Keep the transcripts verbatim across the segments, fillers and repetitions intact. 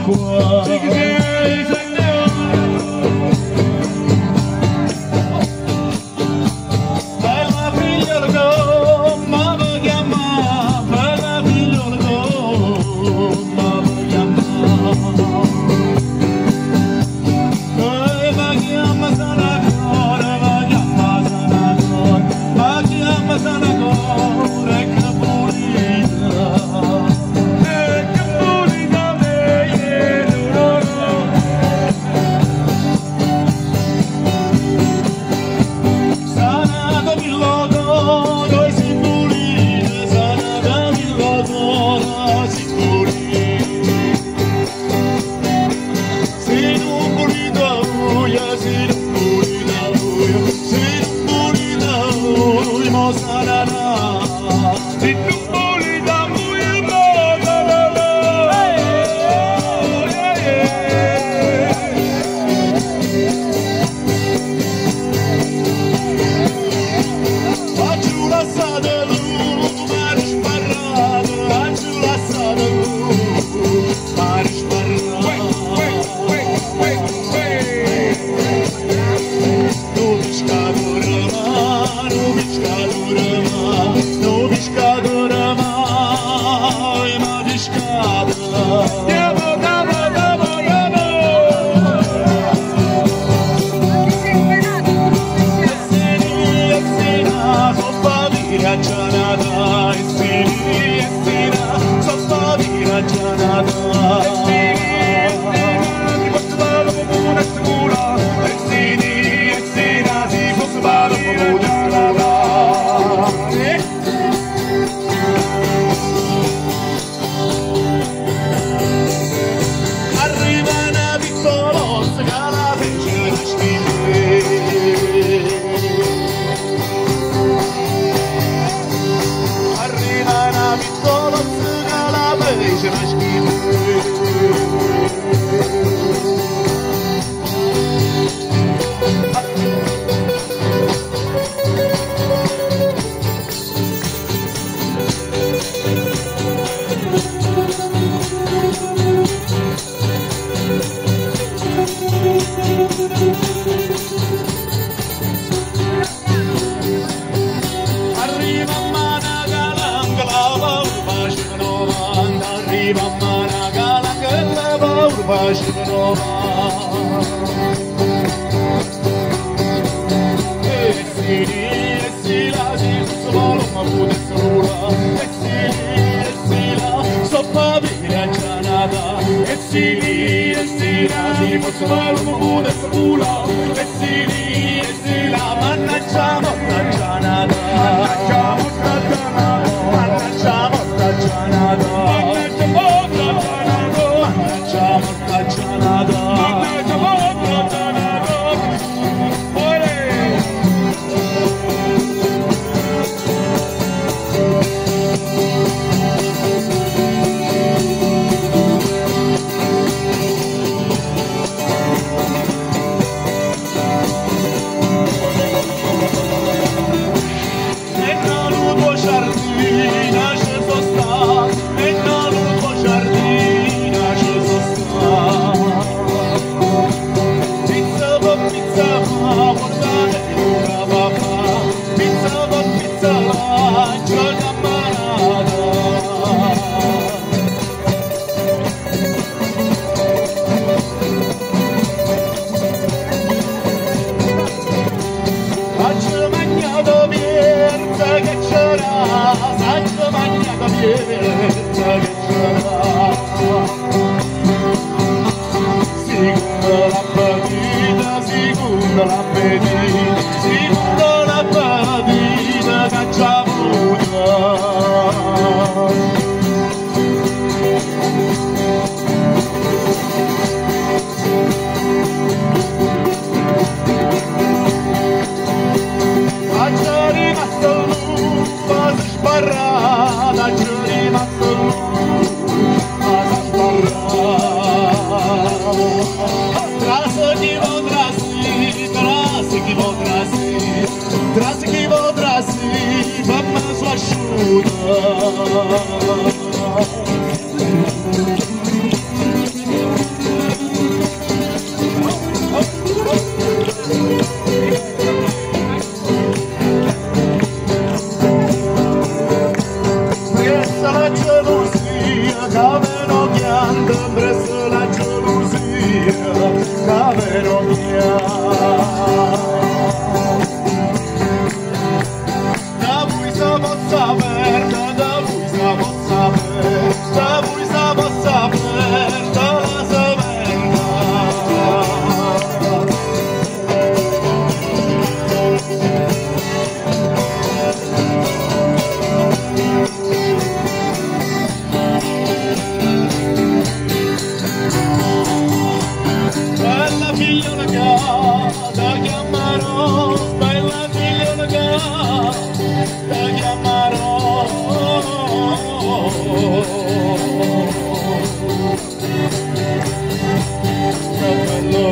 qua. asciuga.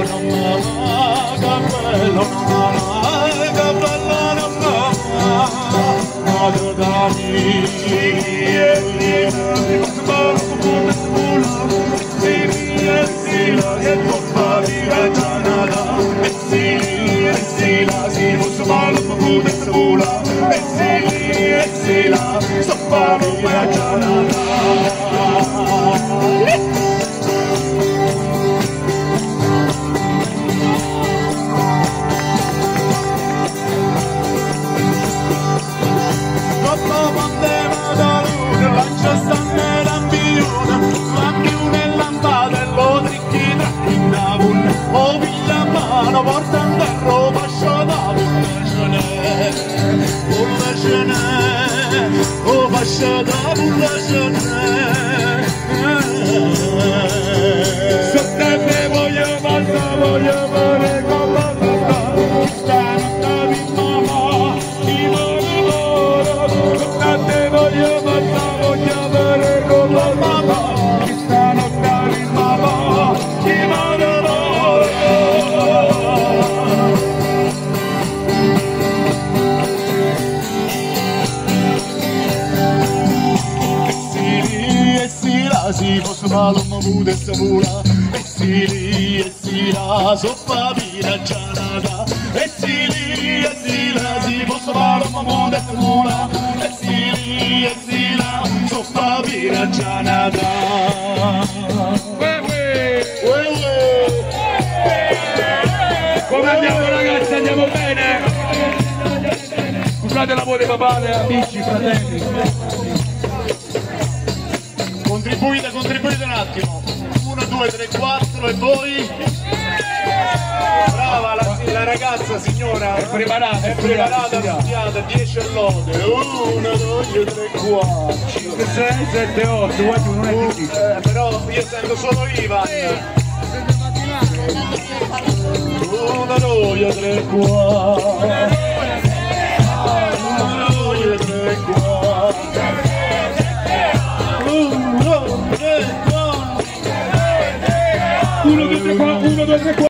non mamma, cappello mamma, cappello non mamma, madre d'amici, e lì, sbarco con la scuola, e lì, e sì, la e poppa di raggianata, e sì, e sì, la si posso fare con la scuola, e sì, e sì, la soppa di raggianata. Portando a Roma sciata pulla cenè, oh fasciata pulla cenè. Sotto me voglio passare, voglio fare con la testa, stanotte di mamma, di mamma, sotto te voglio passare, voglio fare con la testa, stanotte di mamma, di mamma. Si posso fare un mamuto e sapura, e si lì, e si la soppa viraggianata, e si lì, e si la, si posso fare un mamuto e sapura, e si lì, e si la soppa viraggianata. Come andiamo ragazzi, andiamo bene? Scusate la voce papà, amici, fratelli. Contribuite, contribuite un attimo. uno, due, tre, quattro e poi. Brava la, la ragazza signora. È preparata, è preparata, studiata, dieci lode. uno, due, tre, quattro, cinque, sei, sette, otto. Guardi, non è difficile. Eh, però io sento solo Ivan. uno, due, tre, quattro. uno, due, tre, quattro. uno, due, tre, quattro.